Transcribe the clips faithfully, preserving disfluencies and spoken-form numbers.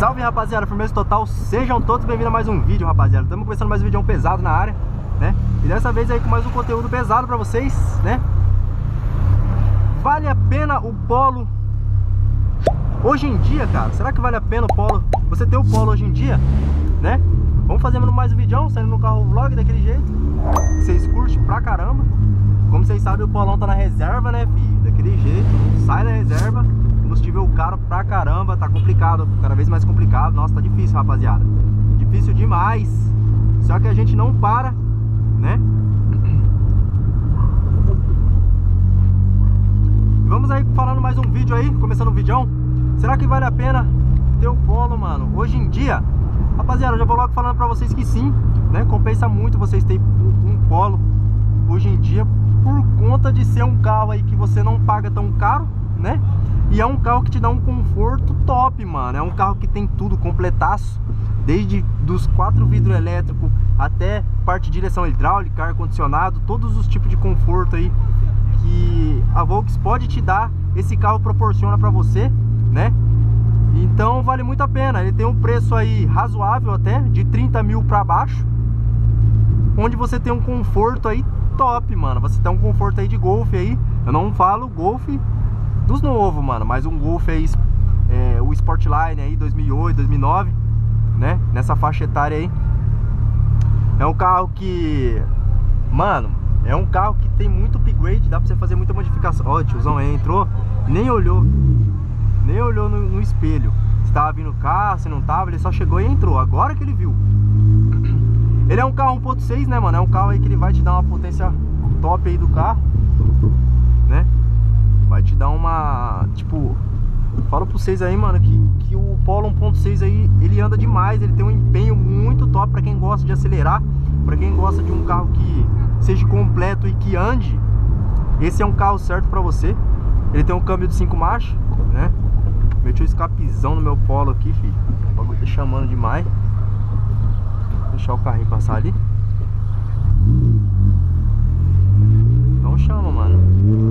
Salve, rapaziada, firmeza total, sejam todos bem-vindos a mais um vídeo, rapaziada. Estamos começando mais um vídeo pesado na área, né? E dessa vez aí com mais um conteúdo pesado pra vocês, né? Vale a pena o Polo hoje em dia, cara? Será que vale a pena o Polo? Você ter o Polo hoje em dia, né? Vamos fazendo mais um vídeo, saindo no carro vlog daquele jeito. Vocês curtem pra caramba. Como vocês sabem, o Polão tá na reserva, né, filho? Daquele jeito, sai da reserva. Combustível caro pra caramba, tá complicado, cada vez mais complicado. Nossa, tá difícil, rapaziada, difícil demais. Só que a gente não para, né? Vamos aí falando mais um vídeo aí, começando um vídeo. Será que vale a pena ter o Polo, mano, hoje em dia? Rapaziada, eu já vou logo falando pra vocês que sim, né? Compensa muito vocês terem um Polo hoje em dia, por conta de ser um carro aí que você não paga tão caro, né? E é um carro que te dá um conforto top, mano. É um carro que tem tudo completaço, desde dos quatro vidros elétricos até parte de direção hidráulica, ar-condicionado, todos os tipos de conforto aí que a Volks pode te dar, esse carro proporciona pra você, né? Então vale muito a pena. Ele tem um preço aí razoável até, de trinta mil pra baixo, onde você tem um conforto aí top, mano. Você tem um conforto aí de Golf aí. Eu não falo Golf dos novos, mano, mas um Golf aí, é, o Sportline aí dois mil e oito, dois mil e nove, né? Nessa faixa etária aí. É um carro que, mano, é um carro que tem muito upgrade, dá pra você fazer muita modificação. Ó, o tiozão aí entrou, nem olhou, nem olhou no, no espelho se tava vindo o carro, se não tava, ele só chegou e entrou, agora que ele viu. Ele é um carro um ponto seis, né, mano? É um carro aí que ele vai te dar uma potência top aí do carro, né? Vai te dar uma, tipo, falo pra vocês aí, mano, que, que o Polo um ponto seis aí, ele anda demais. Ele tem um empenho muito top pra quem gosta de acelerar, pra quem gosta de um carro que seja completo e que ande. Esse é um carro certo pra você. Ele tem um câmbio de cinco marchas, né? Meti o escapizão no meu Polo aqui, filho. O bagulho tá chamando demais. Vou deixar o carrinho passar ali. Então chama, mano.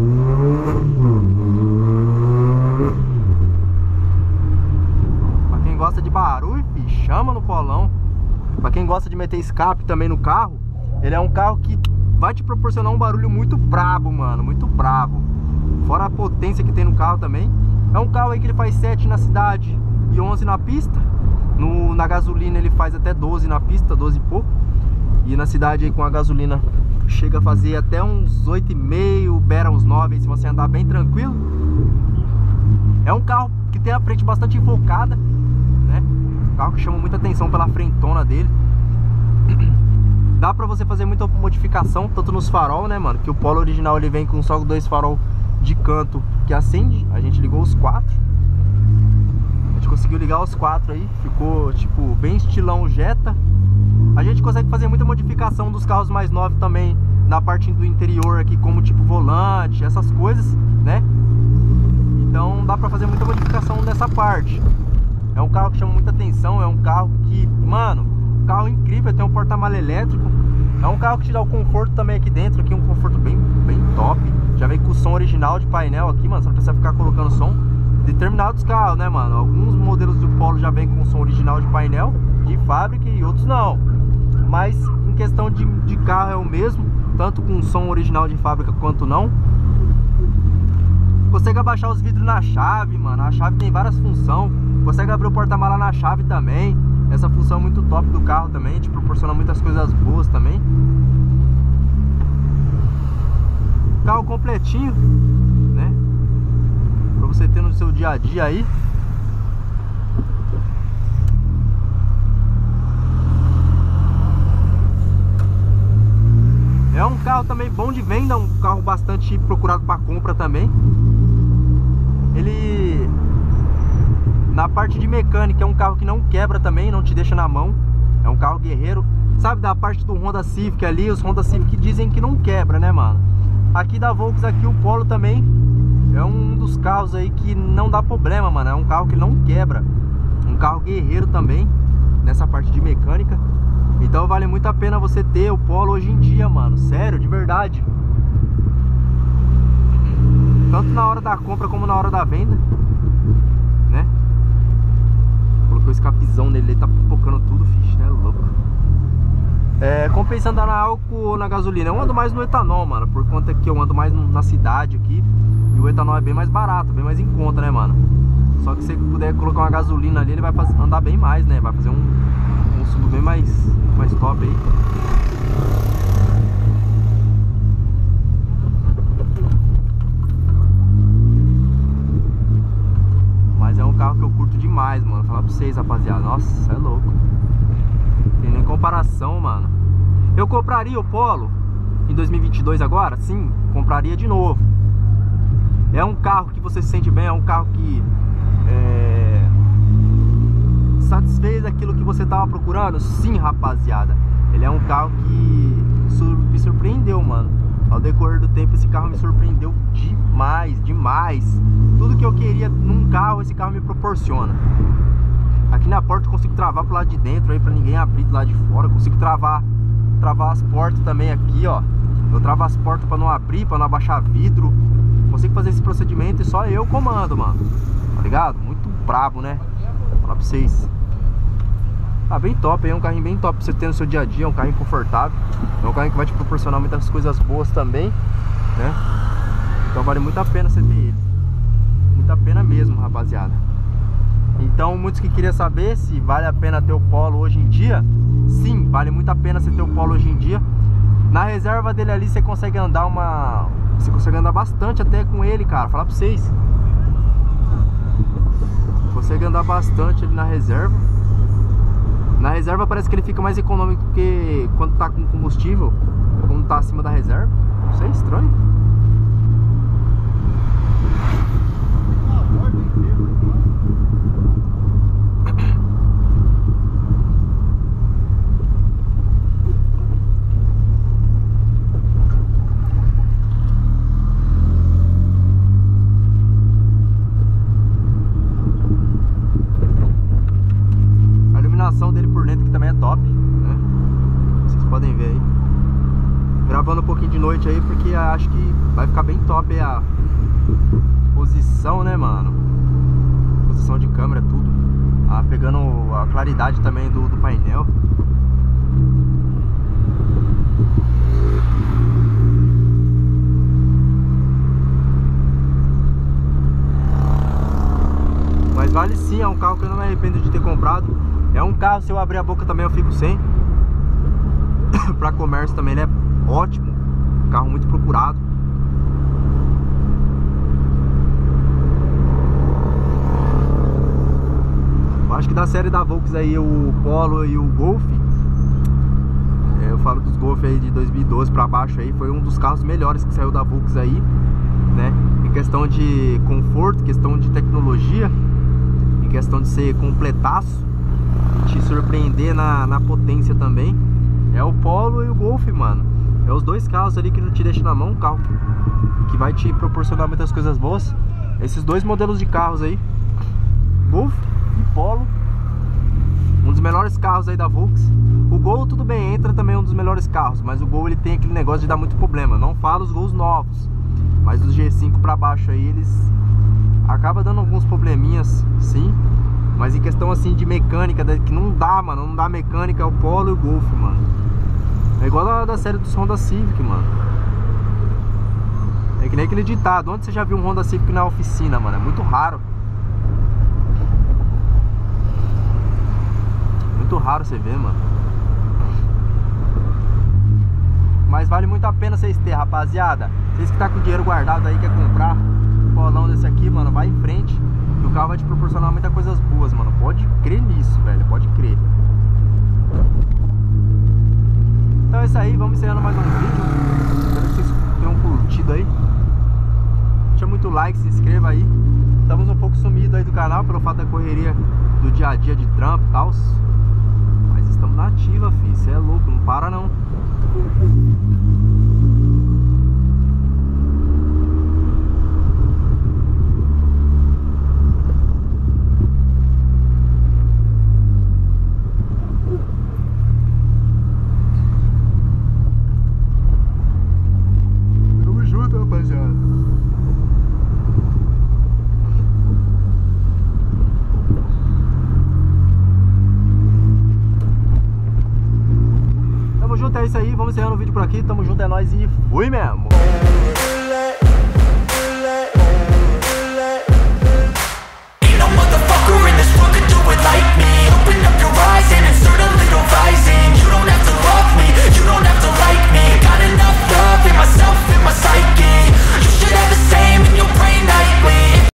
Pra quem gosta de barulho, filho, chama no Polão. Pra quem gosta de meter escape também no carro, ele é um carro que vai te proporcionar um barulho muito brabo, mano, muito brabo. Fora a potência que tem no carro também. É um carro aí que ele faz sete na cidade e onze na pista. No, na gasolina ele faz até doze na pista, doze e pouco. E na cidade aí com a gasolina chega a fazer até uns oito e meio, beira uns nove, se você andar bem tranquilo. É um carro que tem a frente bastante enfocada, né? Um carro que chama muita atenção pela frentona dele. Dá pra você fazer muita modificação, tanto nos farol, né, mano? Que o Polo original ele vem com só dois farol de canto que acende. A gente ligou os quatro. A gente conseguiu ligar os quatro aí. Ficou, tipo, bem estilão Jetta. A gente consegue fazer muita modificação dos carros mais novos também, na parte do interior aqui, como tipo volante, essas coisas, né? Então dá pra fazer muita modificação nessa parte. É um carro que chama muita atenção, é um carro que, mano, carro incrível, tem um porta-mala elétrico. É um carro que te dá o conforto também aqui dentro, aqui um conforto bem, bem top. Já vem com o som original de painel aqui, mano, só não precisa ficar colocando som. Determinados carros, né, mano? Alguns modelos do Polo já vem com som original de painel, de fábrica, e outros não. Mas em questão de, de carro é o mesmo, tanto com som original de fábrica quanto não. Consegue abaixar os vidros na chave, mano. A chave tem várias funções. Consegue abrir o porta-mala na chave também. Essa função é muito top do carro também, te proporciona muitas coisas boas também. Carro completinho, né? Pra você ter no seu dia a dia aí. É um carro também bom de venda, um carro bastante procurado para compra também. Ele, na parte de mecânica, é um carro que não quebra também, não te deixa na mão. É um carro guerreiro. Sabe da parte do Honda Civic ali, os Honda Civic dizem que não quebra, né, mano? Aqui da Volks, aqui o Polo também é um dos carros aí que não dá problema, mano. É um carro que não quebra. Um carro guerreiro também, nessa parte de mecânica. Então vale muito a pena você ter o Polo hoje em dia, mano. Sério, de verdade. Tanto na hora da compra como na hora da venda, né? escapizão nele, ele tá pipocando tudo, fixe, né? Louco. É, compensa andar na álcool ou na gasolina. Eu ando mais no etanol, mano, por conta que eu ando mais na cidade aqui. E o etanol é bem mais barato, bem mais em conta, né, mano? Só que se você puder colocar uma gasolina ali, ele vai fazer, andar bem mais, né? Vai fazer um consumo bem mais, mais top aí. Mas é um carro que eu curto demais, mano. Vou falar pra vocês, rapaziada. Nossa, é louco. Tem nem comparação, mano. Eu compraria o Polo em dois mil e vinte e dois agora? Sim, compraria de novo. É um carro que você se sente bem, é um carro que é, satisfez aquilo que você tava procurando? Sim, rapaziada. Ele é um carro que sur me surpreendeu, mano. Ao decorrer do tempo, esse carro me surpreendeu demais, demais. Tudo que eu queria num carro, esse carro me proporciona. Aqui na porta eu consigo travar pro lado de dentro aí, pra ninguém abrir do lado de fora. Eu consigo travar, travar as portas também aqui, ó. Eu travo as portas pra não abrir, pra não abaixar vidro. Consigo fazer esse procedimento e só eu comando, mano. Tá ligado? Muito brabo, né? Vou falar pra vocês. Ah, bem top, é um carrinho bem top pra você ter no seu dia a dia. É um carrinho confortável. É um carrinho que vai te proporcionar muitas coisas boas também, né? Então vale muito a pena você ter ele. Muito a pena mesmo, rapaziada. Então, muitos que queriam saber se vale a pena ter o Polo hoje em dia. Sim, vale muito a pena você ter o Polo hoje em dia. Na reserva dele ali você consegue andar uma... Você consegue andar bastante até com ele, cara. Falar pra vocês. Consegue andar bastante ali na reserva. Na reserva parece que ele fica mais econômico do que quando tá com combustível, quando tá acima da reserva. Isso é estranho. Dele por dentro que também é top, né? Vocês podem ver aí. Gravando um pouquinho de noite aí, porque acho que vai ficar bem top aí a posição, né, mano? Posição de câmera, tudo. Ah, pegando a claridade também do, do painel. Mas vale sim, é um carro que eu não me arrependo de ter comprado. É um carro, se eu abrir a boca também eu fico sem. Pra comércio também ele é ótimo. Carro muito procurado. Eu acho que da série da Volks aí, o Polo e o Golf, eu falo dos Golf aí de dois mil e doze pra baixo aí, foi um dos carros melhores que saiu da Volks aí, né? Em questão de conforto, questão de tecnologia, em questão de ser completaço, te surpreender na, na potência também. É o Polo e o Golf, mano. É os dois carros ali que não te deixam na mão. Um carro que vai te proporcionar muitas coisas boas. Esses dois modelos de carros aí, Golf e Polo, um dos melhores carros aí da Volks. O Gol tudo bem, entra também um dos melhores carros, mas o Gol ele tem aquele negócio de dar muito problema. Não falo os Gols novos, mas os G cinco pra baixo aí, eles acabam dando alguns probleminhas, sim. Mas em questão assim de mecânica, que não dá, mano, não dá mecânica, é o Polo e o Golf, mano. É igual a da série dos Honda Civic, mano. É que nem aquele ditado, onde você já viu um Honda Civic na oficina, mano? É muito raro. Muito raro você ver, mano. Mas vale muito a pena vocês terem, rapaziada. Vocês que tá com dinheiro guardado aí, quer comprar um polão desse aqui, mano, vai em frente. O carro vai te proporcionar muitas coisas boas, mano. Pode crer nisso, velho. Pode crer. Então é isso aí. Vamos encerrando mais um vídeo. Espero que vocês tenham curtido aí. Deixa muito like, se inscreva aí. Estamos um pouco sumidos aí do canal pelo fato da correria do dia a dia de trampo e tal. Mas estamos na ativa, filho. Você é louco, não para não. é isso aí, vamos encerrando o vídeo por aqui. Tamo junto, é nóis e fui mesmo.